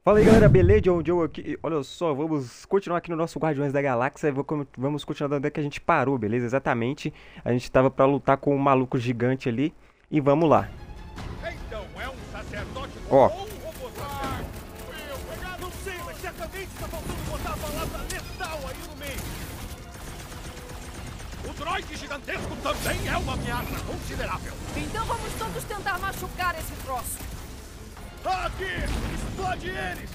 Fala aí galera, beleza? John Joe aqui. Olha só, vamos continuar aqui no nosso Guardiões da Galáxia. Vamos continuar onde é que a gente parou, beleza? Exatamente. A gente tava pra lutar com o maluco gigante ali. E vamos lá. Então, é um sacerdote Ó. ou um robô sacerdote? Eu não sei, mas certamente está faltando botar a palavra letal aí no meio. O droide gigantesco também é uma ameaça considerável. Então vamos todos tentar machucar esse troço. Aqui! Explode eles!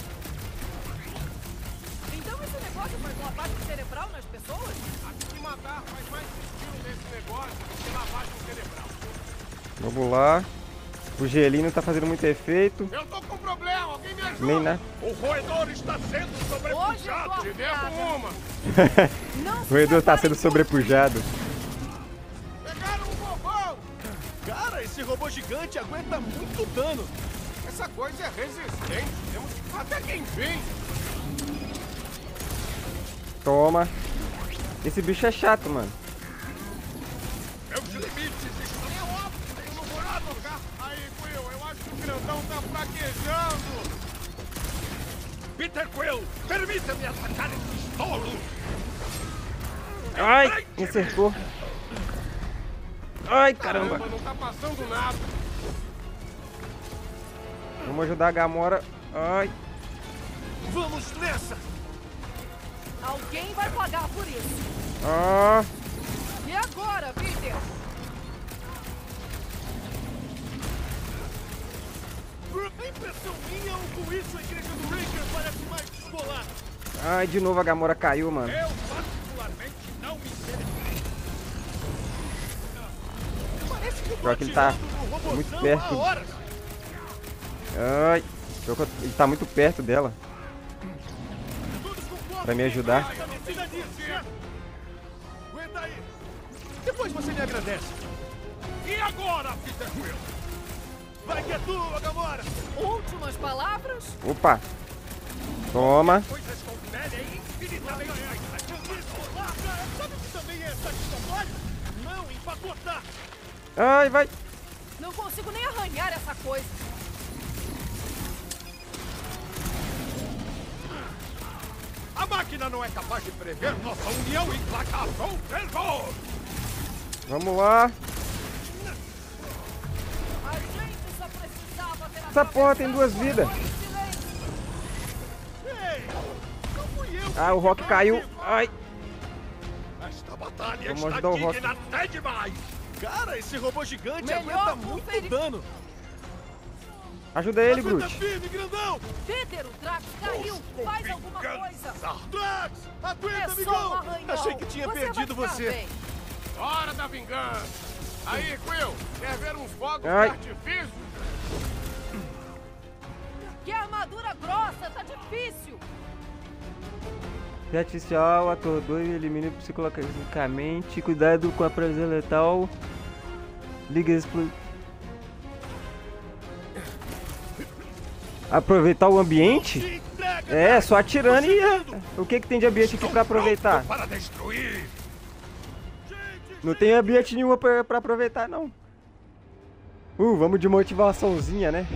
Então esse negócio faz lavagem cerebral nas pessoas? Acho que matar faz mais sentido nesse negócio do que lavagem cerebral. Vamos lá. O gelinho não tá fazendo muito efeito. Eu tô com um problema, alguém me ajuda! Nem, né? O roedor está sendo Hoje eu sobrepujado! tô Te devo afiada. uma! Não O roedor tá sendo separem sobrepujado. Pegaram um robô! Cara, esse robô gigante aguenta muito dano! Essa coisa é resistente, temos que até quem vem! Toma. Esse bicho é chato, mano. Meus limites estão óbvios, eu não vou lá tocar! Aí, Quill, eu acho que o grandão tá fraquejando! Peter Quill, permita-me atacar esses tolos! Ai, me acertou. Ai, caramba. Não tá passando nada! Vamos ajudar a Gamora. Ai. Vamos nessa! Alguém vai pagar por isso. Ah. E agora, Peter? A impressão minha ou com isso a igreja do Ranger parece mais descolada? Ai, de novo a Gamora caiu, mano. Eu particularmente não me interessei. Parece que eu tô Pior que ele tá atirando no robôzão muito perto. há horas. Ai. Ele tá muito perto dela. Todos com foco. Pra me ajudar. Aguenta aí. Depois você me agradece. E agora, Peter Quill? Vai que é tua, Gamora. Últimas palavras? Opa. Toma. Coisas com pele é infinitamente mais sabe que também é satisfatório? Não empacotar. Ai, vai. Não consigo nem arranhar essa coisa. A máquina não é capaz de prever nossa união implacável. Terror! A Vamos lá. gente só precisava ter Essa porra tem duas vidas. Ei, não fui eu. Ah, o Rock caiu. Ai. Esta batalha Vamos está ajudar o Rock. digna até demais. Cara, esse robô gigante Melhor aguenta muito conferir. dano. Ajuda ele, Aguenta Groot. firme, grandão. Peter, o Drax caiu. Faz alguma coisa. Drax, aguenta, É só um amigão. arranhão. Achei que tinha perdido vai ficar você. bem. Hora da vingança. Aí, Quill, quer ver uns fogos Ai. de artifício? Que armadura grossa, tá difícil. Artificial, atordoa e elimina psicologicamente. Cuidado com a presa letal. Liga explosiva. Aproveitar o ambiente? É, só atirando e... O que tem de ambiente aqui pra aproveitar? Para destruir. Não tem ambiente nenhuma pra aproveitar, não. Vamos de motivaçãozinha, né?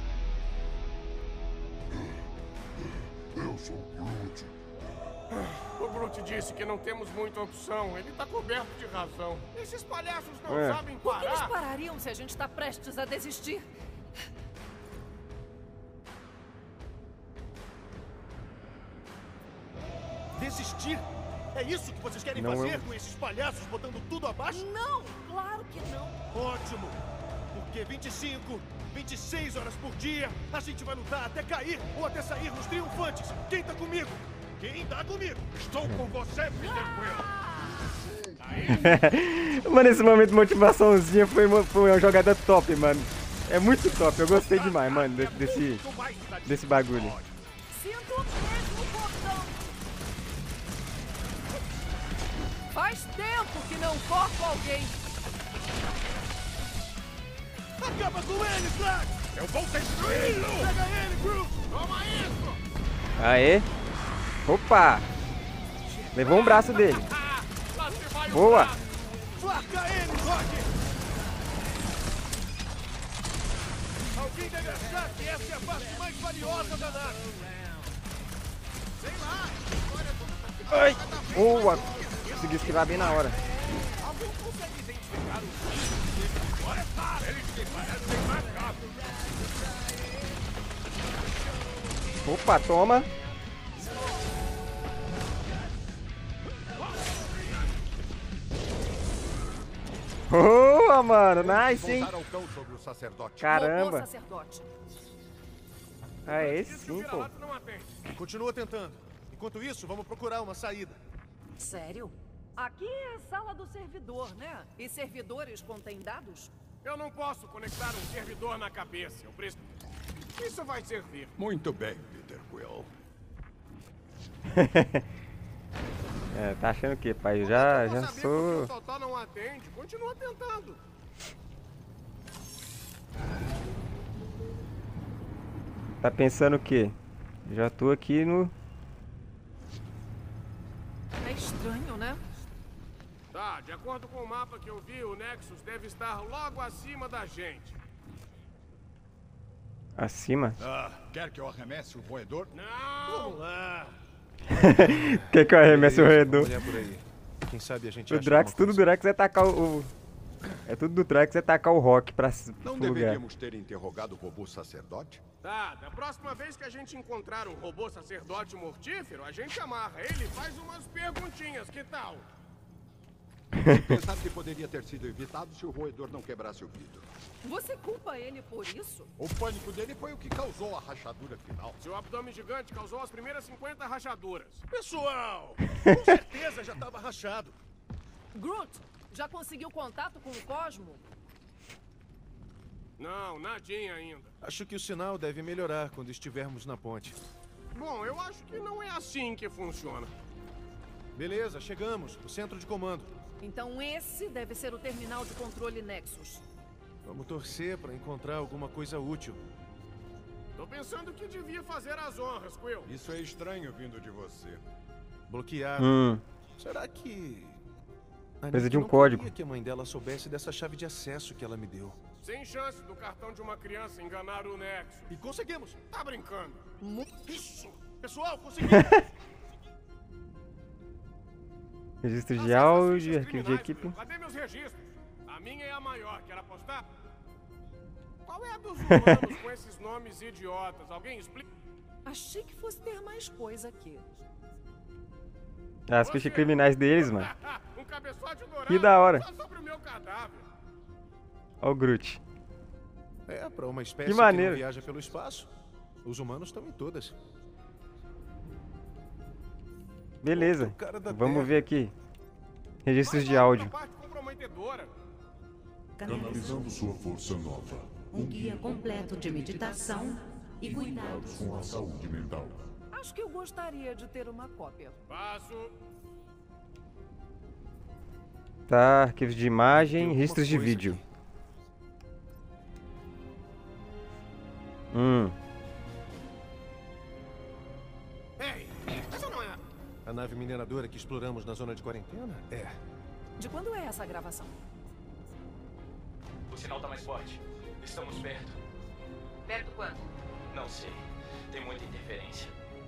O Groot disse que não temos muita opção. Ele tá coberto de razão. Esses palhaços não É. sabem Por que eles parar. parariam se a gente tá prestes a desistir? Desistir? É isso que vocês querem Não, fazer eu- com esses palhaços botando tudo abaixo? Não, claro que não. Ótimo! Porque 25, 26 horas por dia, a gente vai lutar até cair ou até sairmos triunfantes. Quem tá comigo? Quem tá comigo? Estou com você, Peter Quill. Mano, esse momento de motivaçãozinha foi uma jogada top, mano. É muito top, eu gostei demais, mano, desse bagulho. Sinto o mesmo botão. Faz tempo que não corto alguém. Acaba com ele, Drax! Eu vou destruí-lo! Pega ele, Groot! Toma isso! Aê. Opa. Levou um braço dele. Lá se vai o Boa. braço. Flaca ele, Rock! Alguém deve deve achar que essa é a parte mais valiosa da nave. Sei lá, Ai! Boa! Consegui esquivar bem na hora. alguém consegue identificar o filho? Agora é claro, eles que parecem macabros. Opa, toma! Boa, mano! Nice, hein? Montar ao cão sobre o sacerdote. Robô Caramba! sacerdote. Ah, é esse sim, pô. Não atende. Continua tentando. Enquanto isso, vamos procurar uma saída. Sério? Aqui é a sala do servidor, né? E servidores contêm dados? Eu não posso conectar um servidor na cabeça. Eu preciso... Isso vai servir. Muito bem, Peter Quill. É, tá achando o quê, pai? Eu já Vou saber porque sou... o Totó não atende. Continua tentando. Tá pensando o quê? Já tô aqui no... É estranho, né? Tá, de acordo com o mapa que eu vi, o Nexus deve estar logo acima da gente. Acima? Ah, quer que eu arremesse o roedor? Não! Vamos lá. Quer que eu arremesse o roedor? Olha por aí. Quem sabe a gente O acha Drax, alguma tudo do coisa. Drax é tacar o... É tudo do Drax é tacar o Rock pra Não pro lugar. deveríamos ter interrogado o robô sacerdote? Tá, da próxima vez que a gente encontrar um robô sacerdote mortífero, a gente amarra ele e faz umas perguntinhas, que tal? Pensar que poderia ter sido evitado se o roedor não quebrasse o vidro. Você culpa ele por isso? O pânico dele foi o que causou a rachadura final. Seu abdômen gigante causou as primeiras 50 rachaduras. Pessoal, com certeza já estava rachado. Groot, já conseguiu contato com o Cosmo? Não, nadinha ainda. Acho que o sinal deve melhorar quando estivermos na ponte. Bom, eu acho que não é assim que funciona. Beleza, chegamos. O centro de comando. Então esse deve ser o terminal de controle Nexus. Vamos torcer para encontrar alguma coisa útil. Tô pensando que devia fazer as honras, Quill. Isso é estranho vindo de você. Bloqueado. Será que... A Precisa de Nick um não código. queria que a mãe dela soubesse dessa chave de acesso que ela me deu. Sem chance do cartão de uma criança enganar o Nexus. E conseguimos. Tá brincando? Isso! Pessoal, conseguimos! Registro de Acesso às áudio, fichas arquivo de criminais, equipe. Quill. Cadê meus registros? A minha é a maior. Quer apostar? Qual é a dos humanos com esses nomes idiotas? Alguém explica? Achei que fosse ter mais coisa aqui. As fichas criminais deles, mano. Um cabeçote dourado. Que da hora. Só sobre o meu cadáver. Ó o Groot. É, para uma espécie Que que maneiro. não viaja pelo espaço. Os humanos estão em todas. Beleza. Outro cara da Vamos Terra. ver aqui. Registros Vai de logo áudio. pra parte comprometedora. Canalizando sua força nova. Um guia completo de meditação e cuidados. Com a saúde mental. Acho que eu gostaria de ter uma cópia. Passo. Tá, arquivos de imagem, Tem alguma registros de coisa vídeo. aqui. Ei, essa não é... A nave mineradora que exploramos na zona de quarentena? É. De quando é essa gravação? O sinal tá mais forte. Estamos perto. Perto quanto? Não sei. Tem muita interferência.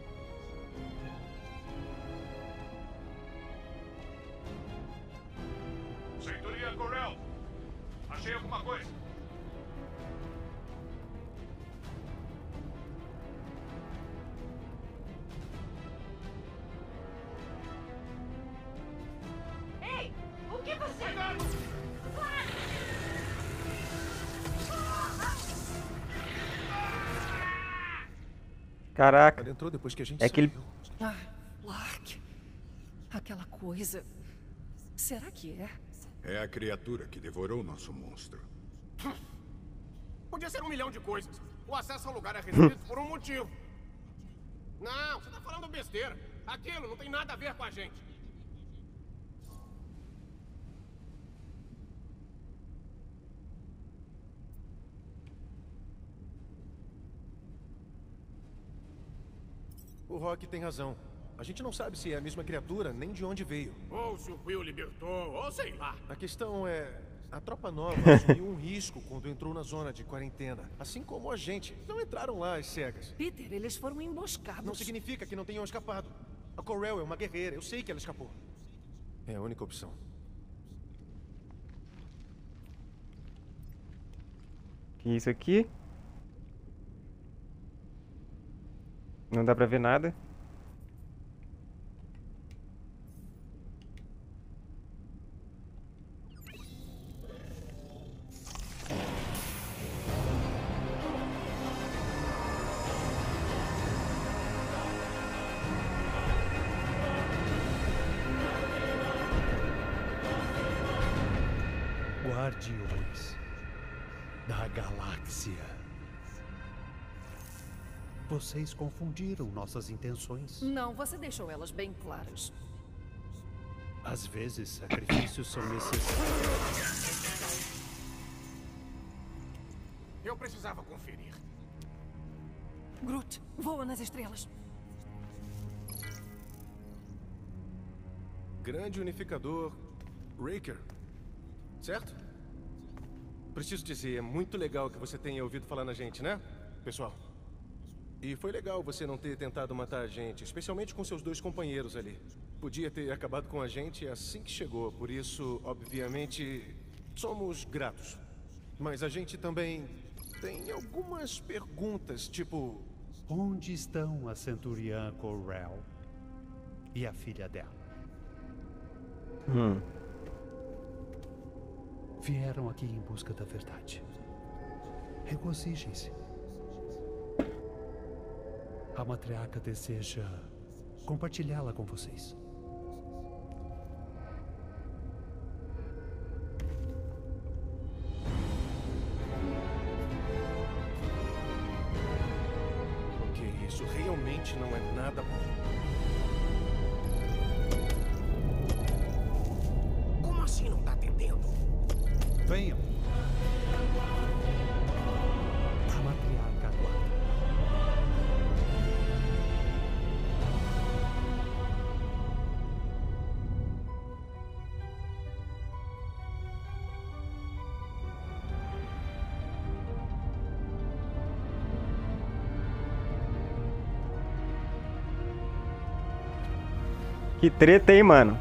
Centurion Corel. Achei alguma coisa. Ei, o que você... Cuidado! Caraca. Ela entrou depois que a gente É que ele- saiu. Ah, Lark. Aquela coisa. Será que é? É a criatura que devorou nosso monstro. Podia ser um milhão de coisas. O acesso ao lugar é restrito por um motivo. Não, você tá falando besteira. Aquilo não tem nada a ver com a gente. O Rock tem razão. A gente não sabe se é a mesma criatura, nem de onde veio. Ou se o Quill libertou, ou sei lá. A questão é... A tropa nova assumiu um risco quando entrou na zona de quarentena. Assim como a gente. Não entraram lá às cegas. Peter, eles foram emboscados. Não significa que não tenham escapado. A Corel é uma guerreira. Eu sei que ela escapou. É a única opção. Que isso aqui? Não dá pra ver nada. Guardiões da Galáxia. Vocês confundiram nossas intenções. Não, você deixou elas bem claras. Às vezes, sacrifícios são necessários. Eu precisava conferir. Groot, voa nas estrelas. Grande unificador Raker. Certo? Preciso dizer, é muito legal que você tenha ouvido falar na gente, né, pessoal? E foi legal você não ter tentado matar a gente, especialmente com seus 2 companheiros ali. Podia ter acabado com a gente assim que chegou, por isso, obviamente, somos gratos. Mas a gente também tem algumas perguntas, tipo... Onde estão a Centuriã Corel e a filha dela? Vieram aqui em busca da verdade. Regozijem-se. A matriarca deseja compartilhá-la com vocês. Ok, isso realmente não é nada bom. Como assim não tá atendendo? Venham. A matriarca aguarda. Que treta, hein, mano?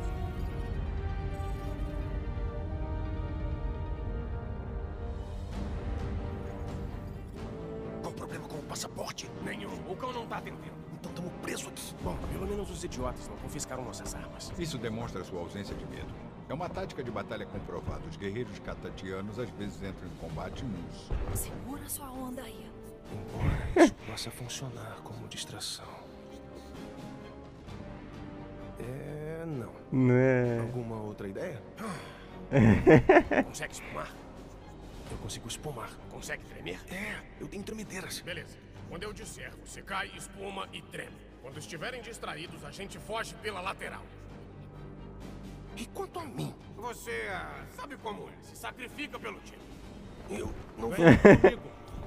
Qual o problema com o passaporte? Nenhum. O cão não tá atendendo. Então estamos presos aqui. Bom, pelo menos os idiotas não confiscaram nossas armas. Isso demonstra sua ausência de medo. É uma tática de batalha comprovada. Os guerreiros catatianos às vezes entram em combate nus. Segura sua onda aí. Embora isso possa funcionar como distração. Não. Né? Alguma outra ideia? Consegue espumar? Eu consigo espumar. Consegue tremer? Eu tenho tremedeiras. Beleza. Quando eu disser, você cai, espuma e treme. Quando estiverem distraídos, a gente foge pela lateral. E quanto a mim? Você sabe como é. Se sacrifica pelo time. Eu não vou. Vem comigo.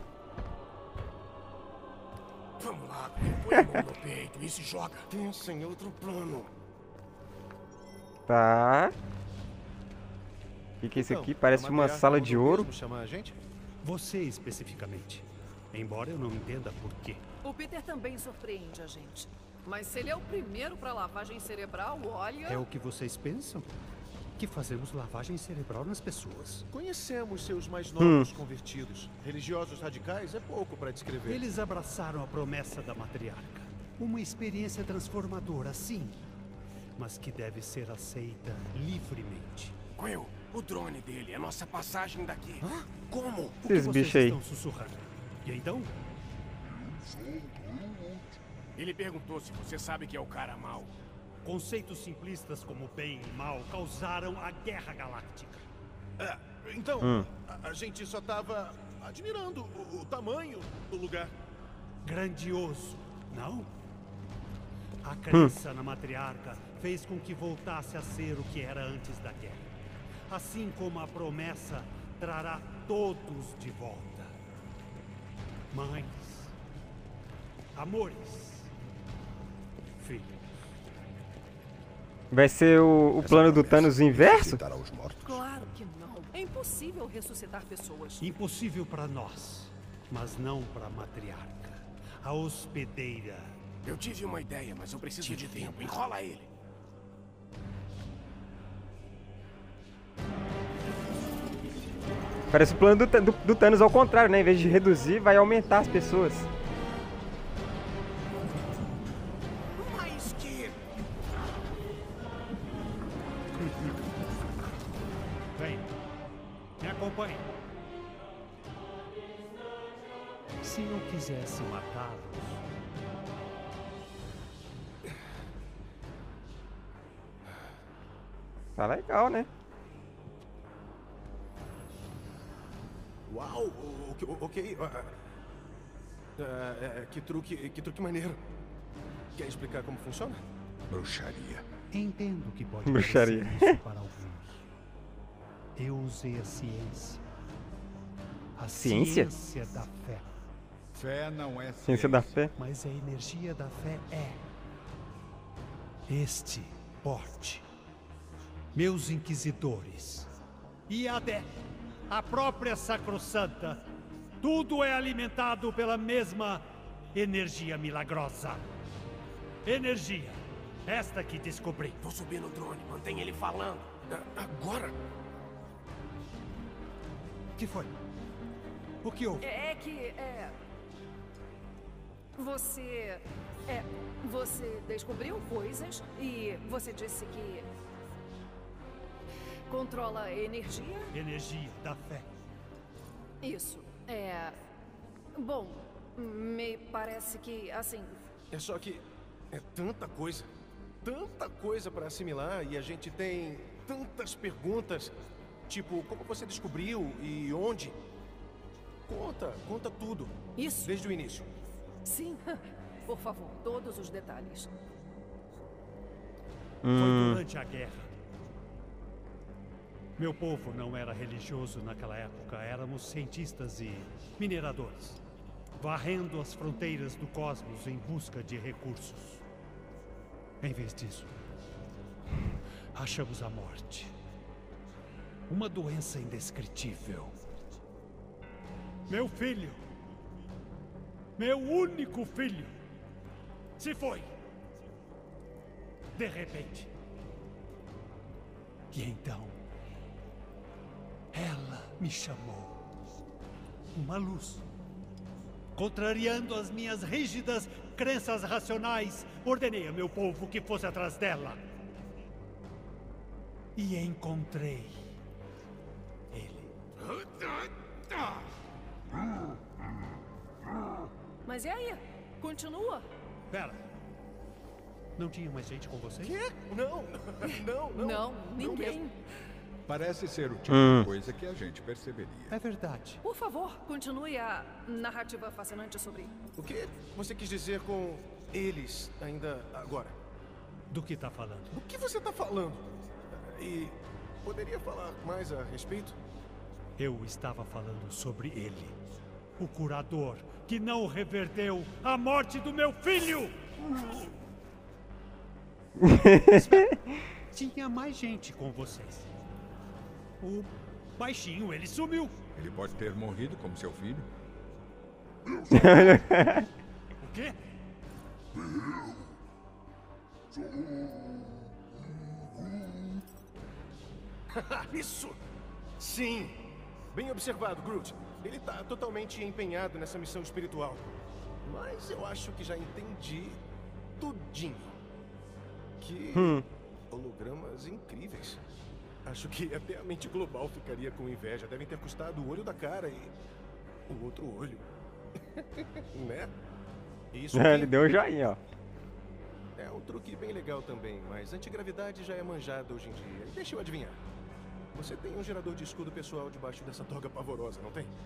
Vamos lá, põe a mão no peito e se joga. Pensa em outro plano. Tá. O que é isso aqui? Parece uma sala de ouro. Chamar a gente? Você especificamente. Embora eu não entenda por quê. O Peter também surpreende a gente. Mas se ele é o primeiro pra lavagem cerebral, olha... É o que vocês pensam? Que fazemos lavagem cerebral nas pessoas. Conhecemos seus mais novos convertidos. Religiosos radicais é pouco para descrever. Eles abraçaram a promessa da matriarca. Uma experiência transformadora, sim. Mas que deve ser aceita livremente. Quill, o drone dele é nossa passagem daqui. Como? O que Esses vocês bichos aí. estão sussurrando? E então? Ele perguntou se você sabe que é o cara mau. Conceitos simplistas como bem e mal causaram a Guerra Galáctica. Então, a gente só tava admirando o tamanho do lugar. Grandioso, não? A crença na matriarca fez com que voltasse a ser o que era antes da guerra. Assim como a promessa trará todos de volta. Mães, amores, filhos. Vai ser o plano do Thanos inverso? Visitar aos mortos. Claro. que não. É impossível ressuscitar pessoas. Impossível para nós, mas não para a matriarca, a hospedeira. Eu tive uma ideia, mas eu preciso de tempo. Enrola ele. Parece o plano do Thanos ao contrário, né? Em vez de reduzir, vai aumentar as pessoas. Mais que... Vem, me acompanhe. Se não quisesse matá-los, Tá legal, né? Uau, ok. Que truque maneiro. Quer explicar como funciona? Bruxaria. entendo que pode Bruxaria. parecer isso para alguns. Eu usei a ciência. A Ciência? ciência da fé. Fé não é Ciência da fé. Mas a energia da fé é este porte. Meus inquisidores. E a própria sacrossanta. Tudo é alimentado pela mesma energia milagrosa. Energia. Esta que descobri. Vou subir no drone, mantém ele falando. Agora? O que foi? O que houve? Você descobriu coisas e você disse que controla a energia? Energia da fé. Isso. Bom, me parece que, assim... É só que é tanta coisa para assimilar e a gente tem tantas perguntas. Tipo, como você descobriu e onde? Conta tudo. Isso. Desde o início. Sim, por favor, todos os detalhes. Foi durante a guerra. Meu povo não era religioso naquela época. Éramos cientistas e mineradores, varrendo as fronteiras do cosmos em busca de recursos. Em vez disso, achamos a morte. Uma doença indescritível. Meu filho, meu único filho, se foi. De repente. E então, ela me chamou. Uma luz. Contrariando as minhas rígidas crenças racionais, ordenei a meu povo que fosse atrás dela. E encontrei ele. Mas e aí? Continua? Pera. Não tinha mais gente com vocês? Quê? Não, Ninguém. Parece ser o tipo de coisa que a gente perceberia. É verdade. Por favor, continue a narrativa fascinante sobre... O que você quis dizer com eles ainda agora? Do que tá falando? O que você tá falando? E poderia falar mais a respeito? Eu estava falando sobre ele. O curador que não reverteu a morte do meu filho! Espera. Tinha mais gente com vocês. O baixinho, ele sumiu. Ele pode ter morrido como seu filho. O quê? Isso! Sim! Bem observado, Groot. Ele tá totalmente empenhado nessa missão espiritual. Mas eu acho que já entendi tudinho. Que hologramas incríveis. Acho que até a mente global ficaria com inveja. Devem ter custado o olho da cara e o outro olho. Né? Isso Ele deu um joinha, ó. é um truque bem legal também, mas antigravidade já é manjada hoje em dia. E deixa eu adivinhar. Você tem um gerador de escudo pessoal debaixo dessa toga pavorosa, não tem?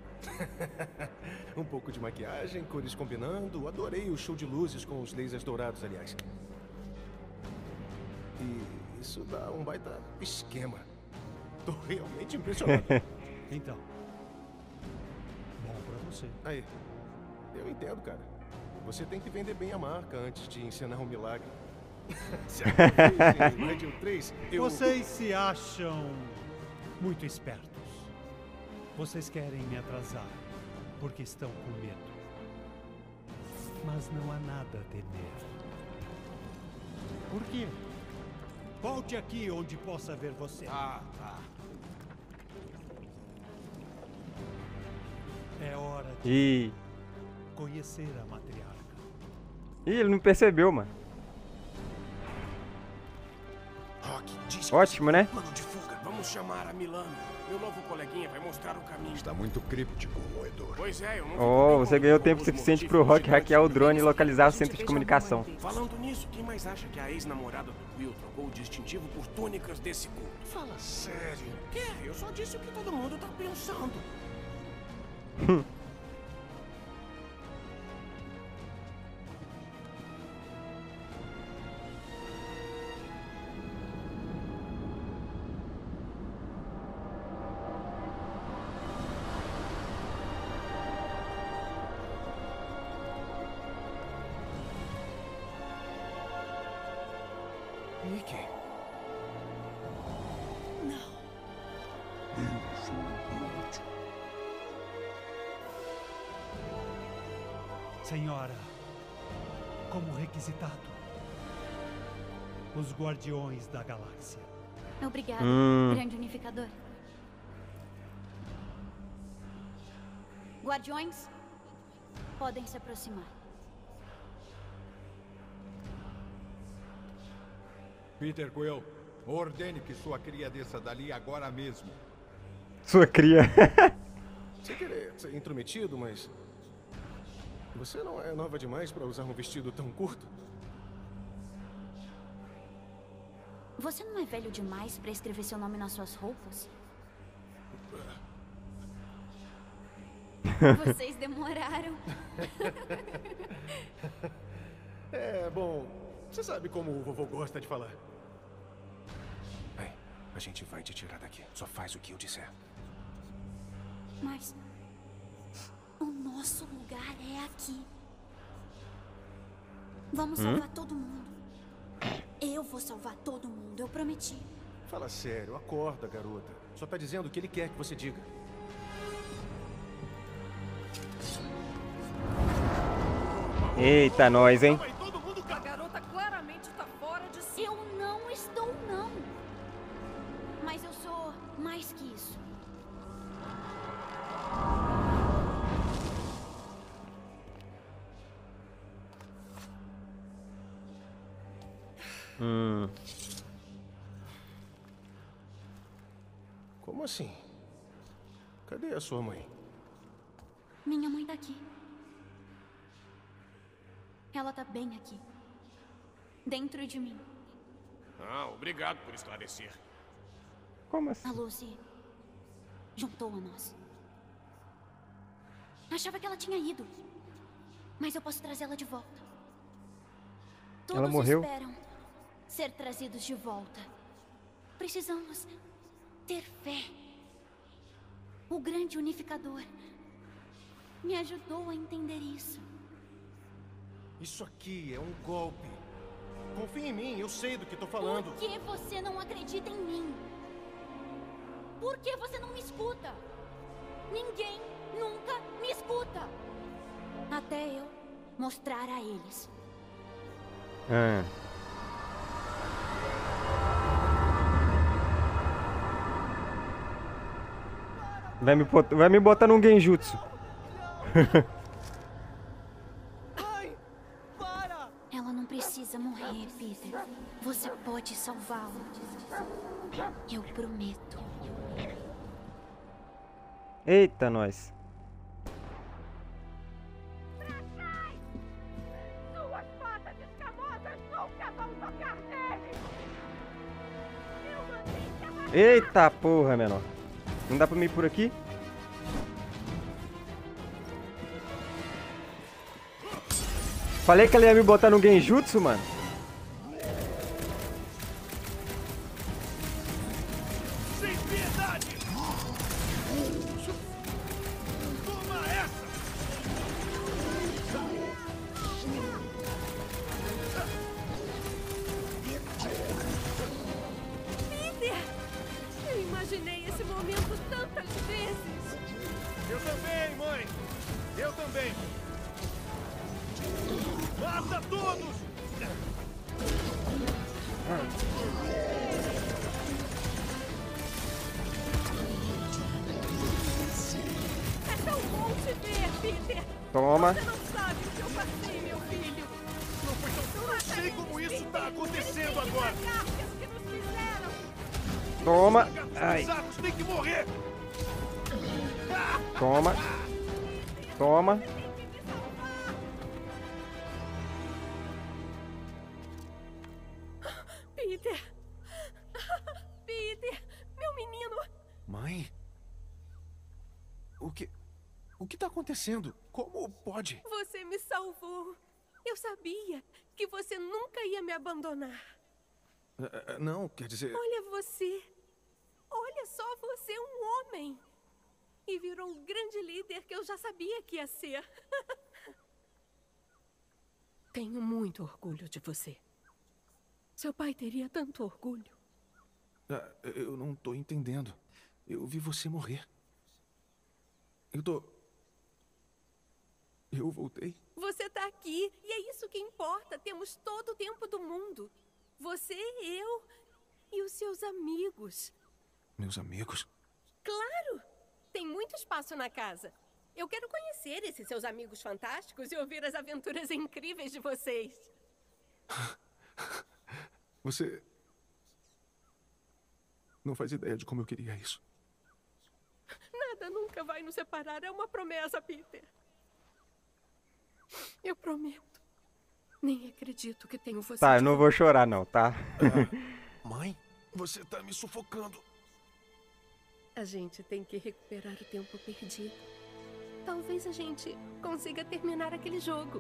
Um pouco de maquiagem, cores combinando. Adorei o show de luzes com os lasers dourados, aliás. E isso dá um baita esquema. Tô realmente impressionado. Então. Bom pra você. Aí, eu entendo, cara. Você tem que vender bem a marca antes de ensinar um milagre. Se a vez em Legend 3, Vocês se acham muito espertos. Vocês querem me atrasar porque estão com medo. Mas não há nada a temer. Por quê? Volte aqui onde possa ver você. Tá. É hora de Ih, conhecer a matriarca. ele não percebeu, mano. Rock, diz Ótimo, né? plano de fuga. Vamos chamar a Milano. Meu novo coleguinha vai mostrar o caminho. Está muito críptico, roedor. Pois é, eu não Oh, você ganhou tempo suficiente pro Rock hackear o drone e localizar o centro de comunicação. Falando nisso, quem mais acha que a ex-namorada do Will trocou o distintivo por túnicas desse culto? Fala sério. Eu só disse o que todo mundo tá pensando. Mickey. Senhora, como requisitado, os Guardiões da Galáxia. Obrigada, grande unificador. Guardiões, podem se aproximar. Peter Quill, ordene que sua cria desça dali agora mesmo. Sua cria. Sem querer ser intrometido, mas... Você não é nova demais para usar um vestido tão curto? Você não é velho demais para escrever seu nome nas suas roupas? Vocês demoraram. Bom, você sabe como o vovô gosta de falar. Ei, a gente vai te tirar daqui. Só faz o que eu disser. Mas... o nosso lugar é aqui. Vamos salvar todo mundo. Eu vou salvar todo mundo, eu prometi. Fala sério, acorda, garota. Só tá dizendo o que ele quer que você diga. Eita, nós, hein? A garota claramente tá fora de si. Eu não estou, não. Mas eu sou mais que isso. Como assim? Cadê a sua mãe? Minha mãe tá aqui. Ela tá bem aqui. Dentro de mim. Ah, obrigado por esclarecer. Como assim? A Lucy juntou a nós. Achava que ela tinha ido. Mas eu posso trazê-la de volta. Todos Ela morreu? esperam ser trazidos de volta. Precisamos ter fé. O grande unificador me ajudou a entender isso. Isso aqui é um golpe. Confia em mim, eu sei do que tô falando. Por que você não acredita em mim? Por que você não me escuta? Ninguém nunca me escuta. Até eu mostrar a eles. Vai me botar num genjutsu. Ela não precisa morrer, Peter. Você pode salvá-la. Eu prometo. Eita, nós. Suas patas escamosas nunca vão tocar nele! Eita porra, menor. Não dá pra me ir por aqui? Falei que ela ia me botar no genjutsu, mano. Sem piedade! Toma essa! Peter! Eu imaginei esse momento. Mata todos! É tão bom te ver, Peter. Toma. Você não sabe o que eu passei, meu filho. Não foi tão... Eu não sei como isso tá acontecendo agora. Que nos fizeram. Toma. Ai. Bizarros têm que morrer. Toma. Toma. Peter. Peter, meu menino. Mãe? O que tá acontecendo? Como pode? Você me salvou. Eu sabia que você nunca ia me abandonar. Não, quer dizer... Olha você. Olha só, você é um homem. E virou o grande líder que eu já sabia que ia ser. Tenho muito orgulho de você. Seu pai teria tanto orgulho. Eu não tô entendendo. Eu vi você morrer. Eu voltei. Você tá aqui e é isso que importa. Temos todo o tempo do mundo. Você, eu e os seus amigos. Meus amigos? Claro! Tem muito espaço na casa. Eu quero conhecer esses seus amigos fantásticos e ouvir as aventuras incríveis de vocês. Você... não faz ideia de como eu queria isso. Nada nunca vai nos separar. É uma promessa, Peter. Eu prometo. Nem acredito que tenho você. Tá, eu não vou chorar não, tá? Mãe, você tá me sufocando. A gente tem que recuperar o tempo perdido. Talvez a gente consiga terminar aquele jogo.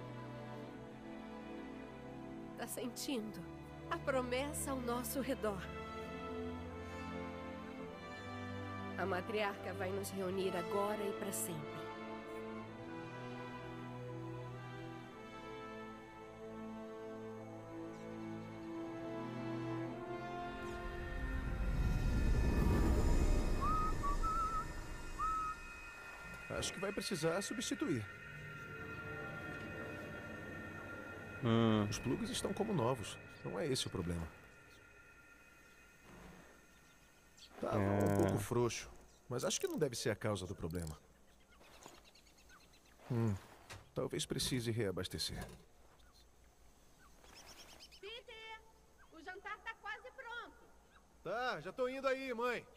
Tá sentindo? A promessa ao nosso redor. A matriarca vai nos reunir agora e para sempre. Acho que vai precisar substituir. Os plugs estão como novos. Não é esse o problema. Tava um pouco frouxo, mas acho que não deve ser a causa do problema. Talvez precise reabastecer. Peter, o jantar tá quase pronto. Tá, já tô indo aí, mãe.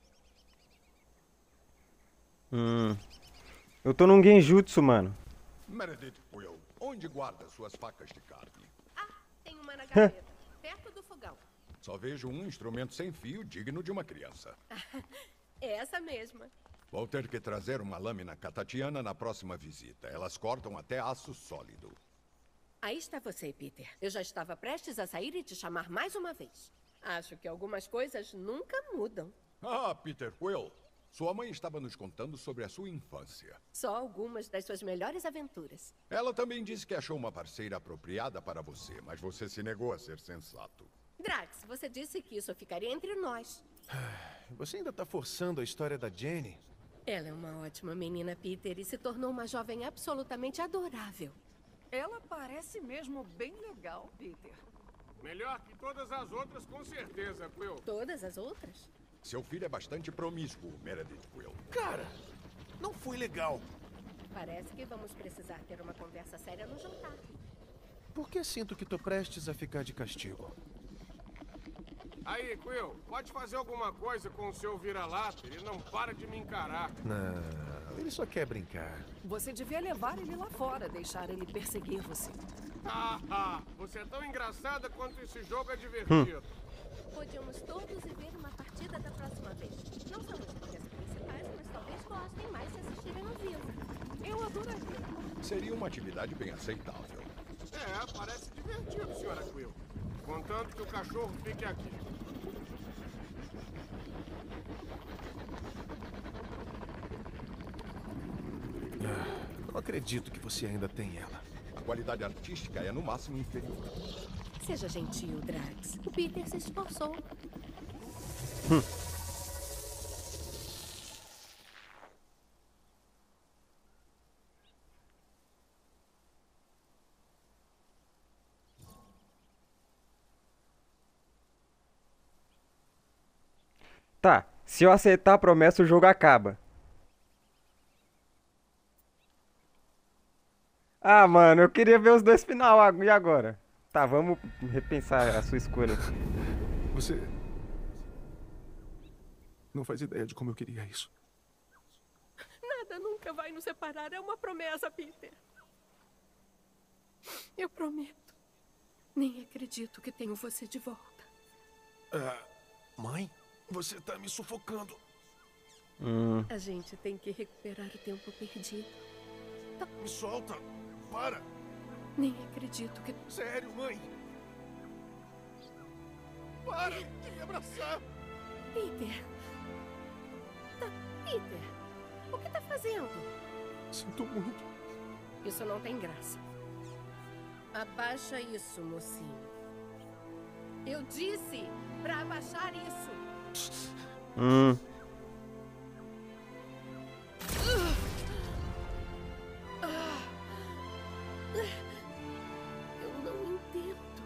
Eu tô num genjutsu, mano. Meredith Quill, onde guarda suas facas de carne? Ah, tem uma na gaveta, perto do fogão. Só vejo um instrumento sem fio digno de uma criança. É essa mesma. Vou ter que trazer uma lâmina catatiana na próxima visita. Elas cortam até aço sólido. Aí está você, Peter. Eu já estava prestes a sair e te chamar mais uma vez. Acho que algumas coisas nunca mudam. Ah, Peter Quill. Sua mãe estava nos contando sobre a sua infância. Só algumas das suas melhores aventuras. Ela também disse que achou uma parceira apropriada para você, mas você se negou a ser sensato. Drax, você disse que isso ficaria entre nós. Você ainda tá forçando a história da Jenny? Ela é uma ótima menina, Peter, e se tornou uma jovem absolutamente adorável. Ela parece mesmo bem legal, Peter. Melhor que todas as outras, com certeza, Quill. Todas as outras? Seu filho é bastante promíscuo, Meredith Quill. Cara, não foi legal. Parece que vamos precisar ter uma conversa séria no jantar. Por que sinto que tô prestes a ficar de castigo? Aí, Quill, pode fazer alguma coisa com o seu vira-lata? Ele não para de me encarar. Não, ele só quer brincar. Você devia levar ele lá fora, deixar ele perseguir você. Você é tão engraçada quanto esse jogo é divertido. Podíamos todos ir ver uma partida da próxima vez. Não são as minhas principais, mas talvez gostem mais se assistirem ao vivo. Eu adoraria. Seria uma atividade bem aceitável. É, parece divertido, senhora Quill. Contanto que o cachorro fique aqui. Não acredito que você ainda tem ela. A qualidade artística é no máximo inferior. Seja gentil, Drax. O Peter se esforçou. Tá, se eu aceitar a promessa, o jogo acaba. Ah, mano, eu queria ver os dois final, e agora? Tá, vamos repensar a sua escolha. Você... não faz ideia de como eu queria isso. Nada nunca vai nos separar. É uma promessa, Peter. Eu prometo. Nem acredito que tenho você de volta. Mãe? Você tá me sufocando. A gente tem que recuperar o tempo perdido. Me solta. Para. Nem acredito que... Sério, mãe? Para de me abraçar. Peter. Peter, o que tá fazendo? Sinto muito. Isso não tem graça. Abaixa isso, mocinho. Eu disse pra abaixar isso. Eu não entendo.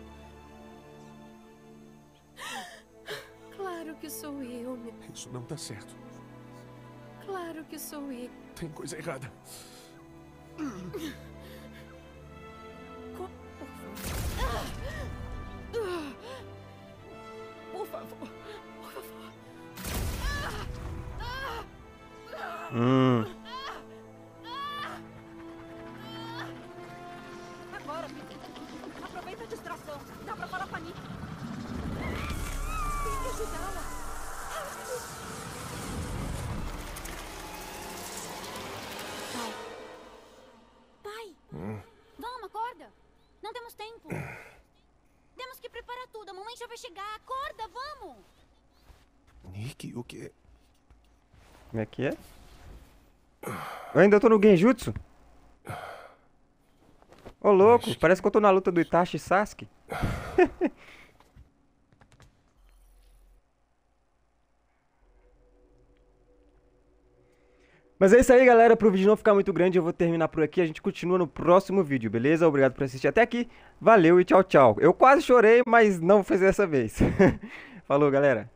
Claro que sou eu, meu. Isso não tá certo. Claro que sou eu. Tem coisa errada. Por favor. Por favor. Agora, Peter. Aproveita a distração. Dá pra falar com a Nick. Tem que ajudá-la. Pai, vamos, acorda. Não temos tempo. Temos que preparar tudo. A mamãe já vai chegar. Acorda, vamos. Nick, o quê? Como é que é? Eu ainda tô no Genjutsu? Ô, louco, parece que eu tô na luta do Itachi e Sasuke. Mas é isso aí, galera. Pro vídeo não ficar muito grande, eu vou terminar por aqui. A gente continua no próximo vídeo, beleza? Obrigado por assistir até aqui. Valeu e tchau, tchau. Eu quase chorei, mas não fiz dessa vez. Falou, galera.